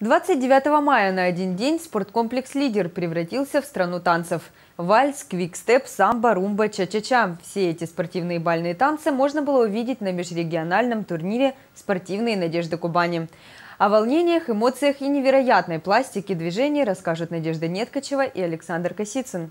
29 мая на один день спорткомплекс «Лидер» превратился в страну танцев. Вальс, квикстеп, самбо, румба, ча-ча-ча. Все эти спортивные бальные танцы можно было увидеть на межрегиональном турнире «Спортивные надежды Кубани». О волнениях, эмоциях и невероятной пластике движений расскажут Надежда Неткачева и Александр Косицын.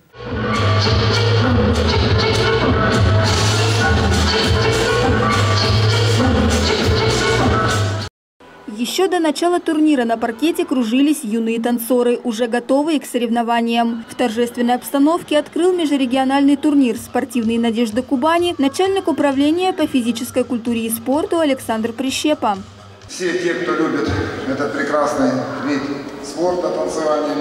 Еще до начала турнира на паркете кружились юные танцоры, уже готовые к соревнованиям. В торжественной обстановке открыл межрегиональный турнир «Спортивные надежды Кубани» начальник управления по физической культуре и спорту Александр Прищепа. Все те, кто любит этот прекрасный вид спорта, танцевания,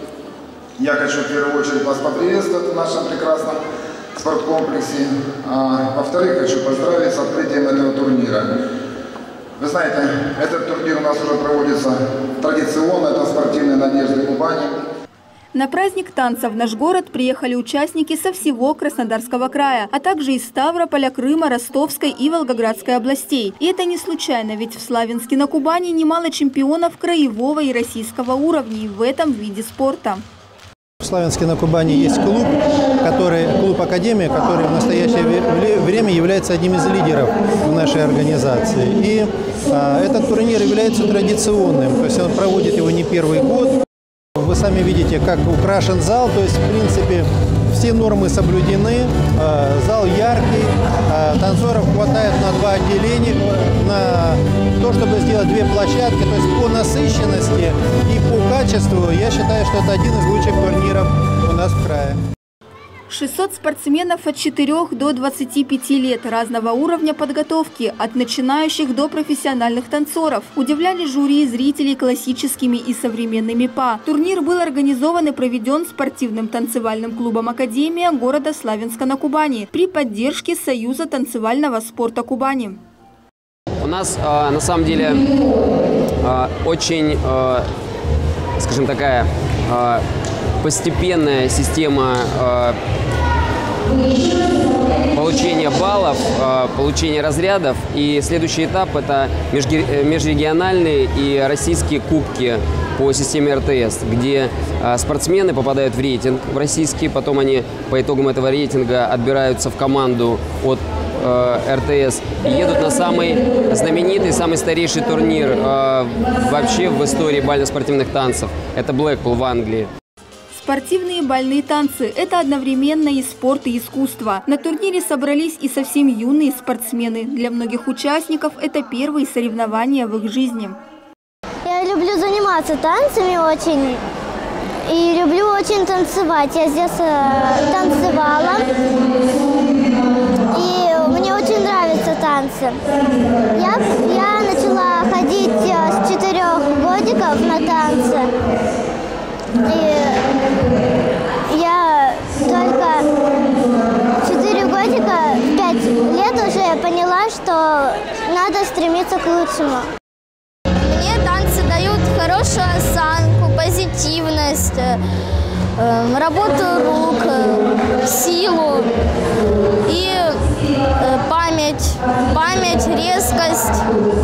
я хочу в первую очередь вас поприветствовать в нашем прекрасном спорткомплексе. А во-вторых, хочу поздравить с открытием этого турнира. Вы знаете, этот турнир у нас уже проводится традиционно, это «Спортивные надежды Кубани». На праздник танцев в наш город приехали участники со всего Краснодарского края, а также из Ставрополя, Крыма, Ростовской и Волгоградской областей. И это не случайно, ведь в Славянске на Кубани немало чемпионов краевого и российского уровней в этом виде спорта. В Славянске на Кубани есть клуб «Академия», который в настоящее время является одним из лидеров в нашей организации. И этот турнир является традиционным, то есть он проводит его не первый год. Вы сами видите, как украшен зал, то есть в принципе все нормы соблюдены, зал яркий, танцоров хватает на 2 отделения, на то, чтобы сделать 2 площадки, то есть по насыщенности и по качеству, я считаю, что это один из лучших турниров у нас в крае. 600 спортсменов от 4 до 25 лет разного уровня подготовки, от начинающих до профессиональных танцоров. Удивляли жюри и зрителей классическими и современными па. Турнир был организован и проведен спортивным танцевальным клубом «Академия» города Славянска на Кубани при поддержке Союза танцевального спорта Кубани. У нас на самом деле очень, скажем, такая постепенная система получения баллов, получения разрядов. И следующий этап – это межрегиональные и российские кубки по системе РТС, где спортсмены попадают в рейтинг в российский, потом они по итогам этого рейтинга отбираются в команду от РТС и едут на самый знаменитый, самый старейший турнир вообще в истории бально-спортивных танцев. Это Блэкпул в Англии. Спортивные бальные танцы – это одновременно и спорт, и искусство. На турнире собрались и совсем юные спортсмены. Для многих участников это первые соревнования в их жизни. Я люблю заниматься танцами очень и люблю очень танцевать. Я здесь танцевала, и мне очень нравятся танцы. Я начала ходить с 4 годиков на танцы. И я только 4 годика, 5 лет уже поняла, что надо стремиться к лучшему. Мне танцы дают хорошую осанку, позитивность, работу рук, силу и память, резкость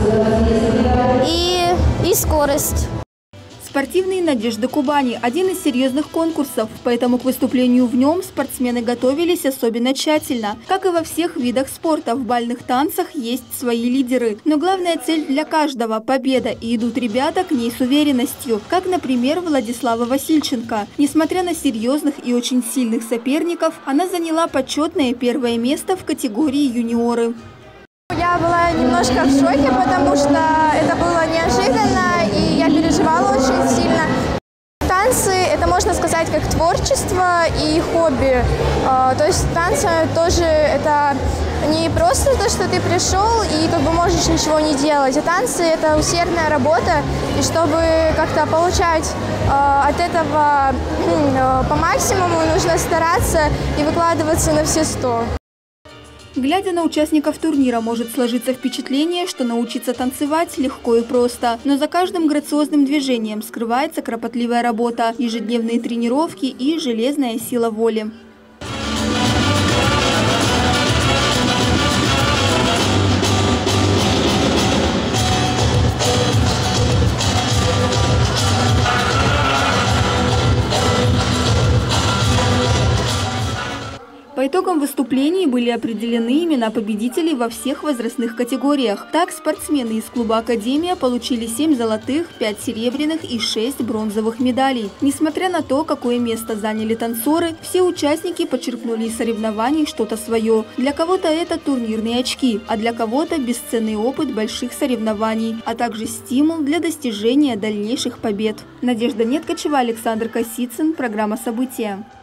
и скорость. «Спортивные надежды Кубани» – один из серьезных конкурсов, поэтому к выступлению в нем спортсмены готовились особенно тщательно. Как и во всех видах спорта, в бальных танцах есть свои лидеры. Но главная цель для каждого – победа, и идут ребята к ней с уверенностью, как, например, Владислава Васильченко. Несмотря на серьезных и очень сильных соперников, она заняла почетное 1-е место в категории юниоры. Я была немножко в шоке, потому что это было неожиданно, и я переживала очень сильно. Танцы – это, можно сказать, как творчество и хобби. То есть танцы тоже это не просто то, что ты пришел и как бы можешь ничего не делать. А танцы – это усердная работа, и чтобы как-то получать от этого по максимуму, нужно стараться и выкладываться на все 100. Глядя на участников турнира, может сложиться впечатление, что научиться танцевать легко и просто. Но за каждым грациозным движением скрывается кропотливая работа, ежедневные тренировки и железная сила воли. По итогам выступлений были определены имена победителей во всех возрастных категориях. Так, спортсмены из клуба «Академия» получили 7 золотых, 5 серебряных и 6 бронзовых медалей. Несмотря на то, какое место заняли танцоры, все участники подчеркнули из соревнований что-то свое. Для кого-то это турнирные очки, а для кого-то бесценный опыт больших соревнований, а также стимул для достижения дальнейших побед. Надежда Неткачева, Александр Косицын. Программа «События».